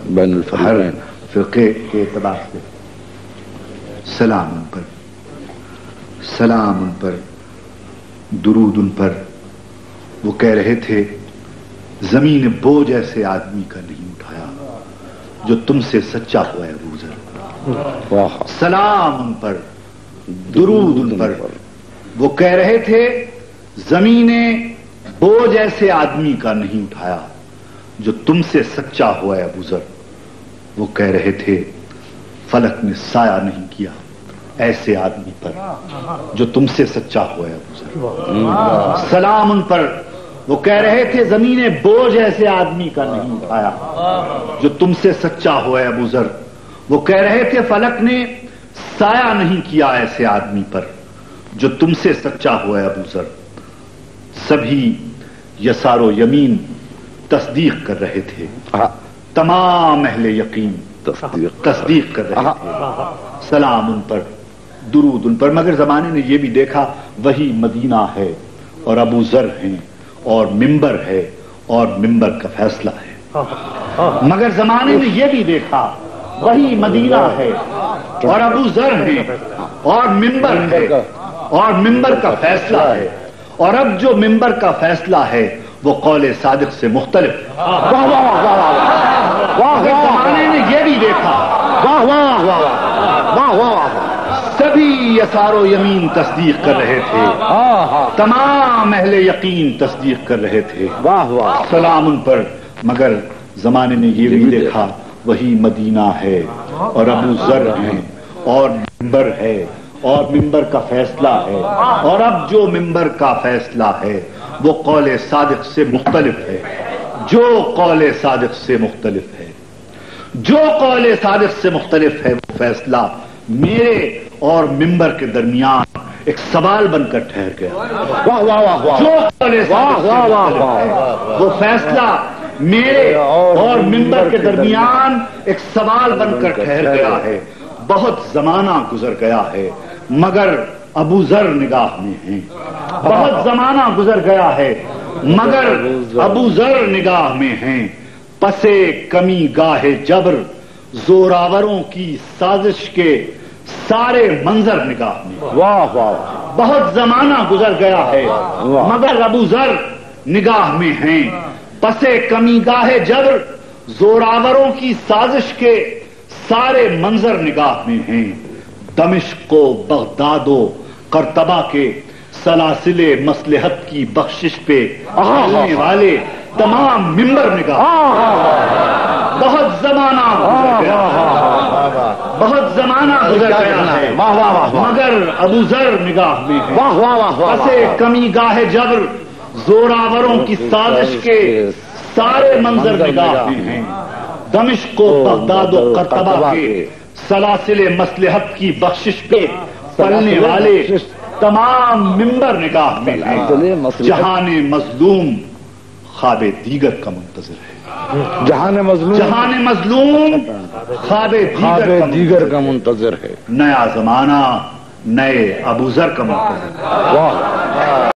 بین الفریقین فرقے کے اعتبار سے سلام ان پر، سلام ان پر، درود ان پر۔ وہ کہہ رہے تھے زمین بوجھ ایسے آدمی کا نہیں اٹھایا جو تم سے سچا ہوا ہے ابو ذر۔ سلام ان پر، درود ان پر۔ وہ کہہ رہے تھے زمین بوجھ ایسے آدمی کا نہیں اٹھایا جو تم سے سچا ہوا ہے ابو ذر۔ وہ کہہ رہے تھے فلک نے سایہ نہیں کیا ایسے آدمی پر جو تم سے سچا ہوا ہے ابو ذر۔ سلام ان پر۔ وہ کہہ رہے تھے زمین بوجھ ایسے آدمی کا نہیں اٹھایا جو تم سے سچا ہوا ہے ابو ذر۔ وہ کہہ رہے تھے فلک نے سایہ نہیں کیا ایسے آدمی پر جو تم سے سچا ہوا ہے ابو ذر۔ سبھی یسار و یمین تصدیق کر رہے تھے، تمام اہل یقین تصدیق کر رہے تھے۔ سلام ان پر، درود ان پر۔ مگر زمانے نے یہ بھی دیکھا وہی مدینہ ہے اور ابو ذر ہیں اور ممبر ہے اور ممبر کا فیصلہ ہے۔ مگر زمانے نے یہ بھی دیکھا وہی مدینہ ہے اور ابو ذر ہیں اور ممبر ہے اور ممبر کا فیصلہ ہے۔ اور اب جو ممبر کا فیصلہ ہے وہ قول صادق سے مختلف ہے۔ زمانے نے یہ بھی دیکھا سبھی یسار و یمین تصدیق کر رہے تھے، تمام اہل یقین تصدیق کر رہے تھے۔ سلام ان پر۔ مگر زمانے نے یہ بھی دیکھا وہی مدینہ ہے اور ابو ذر ہیں اور ممبر ہے اور ممبر کا فیصلہ ہے۔ اور اب جو ممبر کا فیصلہ ہے وہ قول صادق سے مختلف ہے۔ جو قول صادق سے مختلف ہے، جو قول صادق سے مختلف ہے وہ فیصلہ میرے اور ممبر کے درمیان ایک سوال بن کر ٹھہر گیا۔ جو قول صادق سے مختلف ہے وہ فیصلہ میرے اور ممبر کے درمیان ایک سوال بن کر ٹھہر گیا ہے۔ بہت زمانہ گزر گیا ہے مگر ابو ذر نگاہ میں ہیں۔ بہت زمانہ گزر گیا ہے مگر ابو ذر نگاہ میں ہیں۔ پسے کمی گاہ جبر زوراوروں کی سازش کے سارے منظر نگاہ میں۔ بہت زمانہ گزر گیا ہے مگر ابو ذر نگاہ میں ہیں۔ پسے کمی گاہ جبر زوراوروں کی سازش کے سارے منظر نگاہ میں ہیں۔ دمشق و بغداد و قرطبہ کے سلاسل مصلحت کی بخشش پہ چلنے والے تمام ممبر نگاہ۔ بہت زمانہ گزر گیا ہے، بہت زمانہ گزر گیا ہے مگر ابو ذر نگاہ میں ہے۔ پسے کمی گاہ جبر زوراوروں کی سازش کے سارے منظر نگاہ میں ہیں۔ دمشق و بغداد و قرطبہ کے سلاسل مصلحت کی بخشش پہ پلنے والے تمام ممبر نگاہ میں ہیں۔ جہان مظلوم خواب دیگر کا منتظر ہے۔ جہان مظلوم خواب دیگر کا منتظر ہے۔ نیا زمانہ نئے ابو ذر کا منتظر ہے۔